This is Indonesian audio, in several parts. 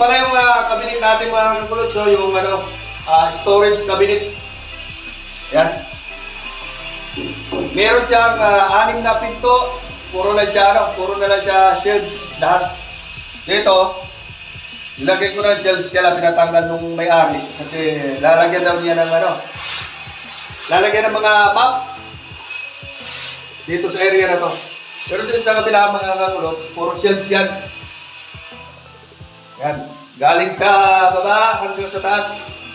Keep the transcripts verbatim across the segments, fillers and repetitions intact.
pala yung uh, cabinet natin mga kakulot. So yung ano, uh, storage cabinet. Yan. Meron siyang uh, anim na pinto. Puro na siya, ano, puro na lang siya shelves. Lahat. Dito, nilagay ko na shelves kaya pinatanggal nung may-ari. Kasi lalagyan daw niya ng ano, lalagyan ng mga map. Dito sa area na to. Pero dito sa kabila mga kakulot, puro shelves yan. Yan. Galing sa baba hanggang sa taas.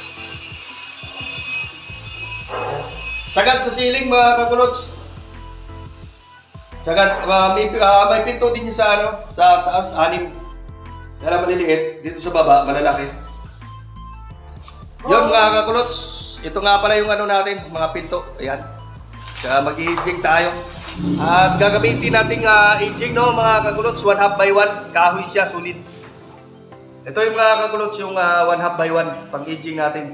Sagad sa ceiling mga kakulot. Sagad, uh, may, uh, may pinto din sa ano, sa taas, anim. Kaya maliliit, dito sa baba, malalaki. Yun mga kakulot. Ito nga pala yung ano natin, mga pinto. Ayan. Kaya mag-i-aging tayo. At gagamitin nating uh, aging, no, mga kakulot. One half by one. Kahoy siya, sulit. Ito yung mga kakulot, yung uh, one half by one. Pang-aging natin.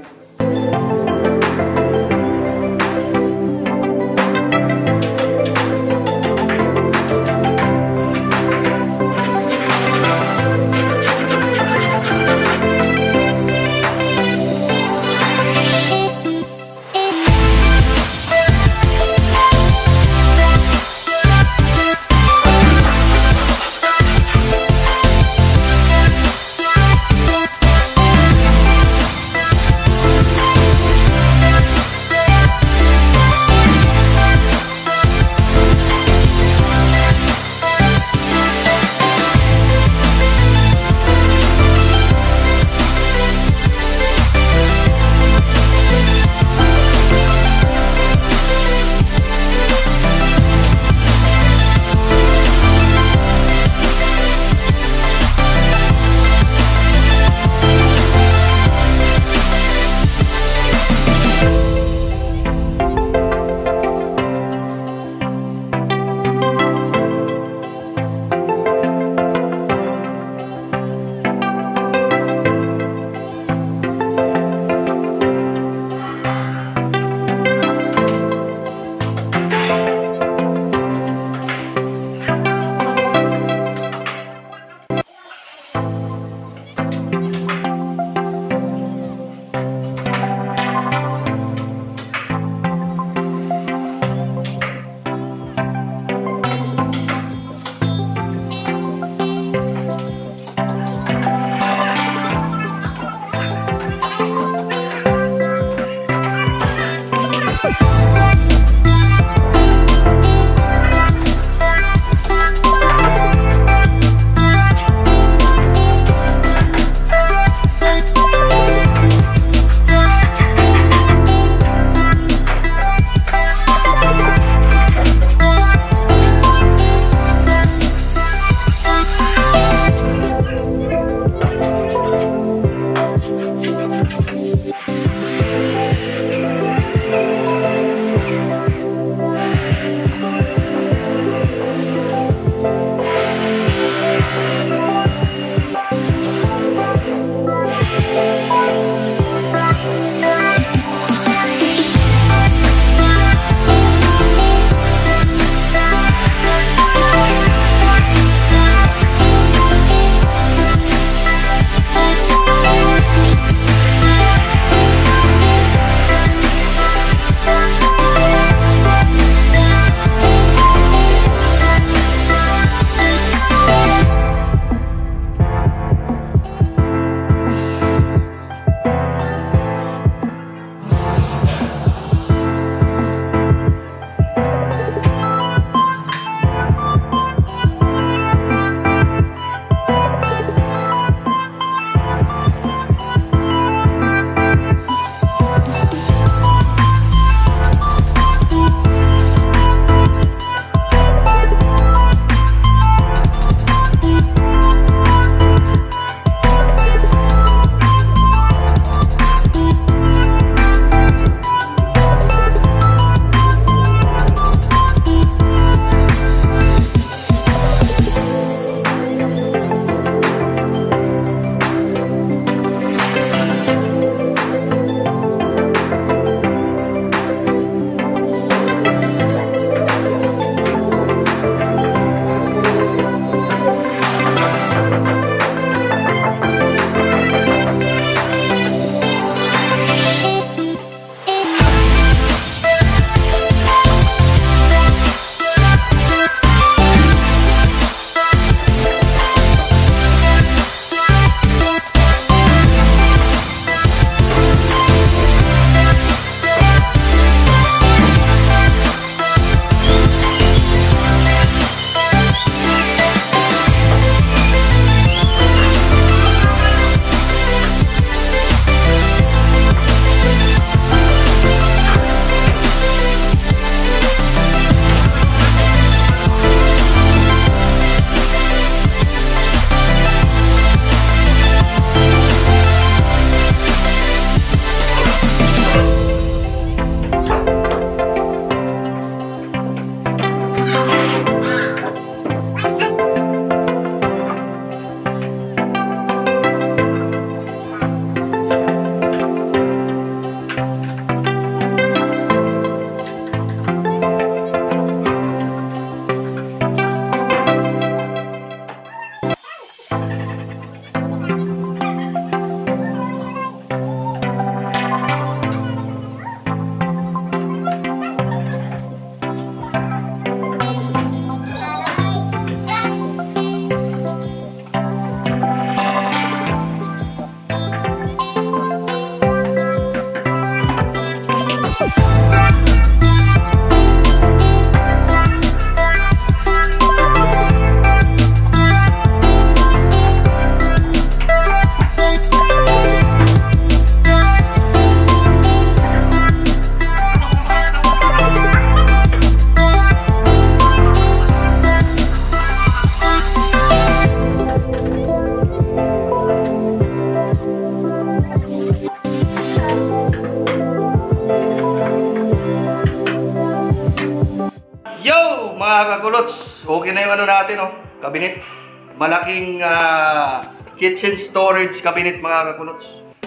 okay na yung ano natin, oh, cabinet. Malaking ah, kitchen storage cabinet mga kakulots.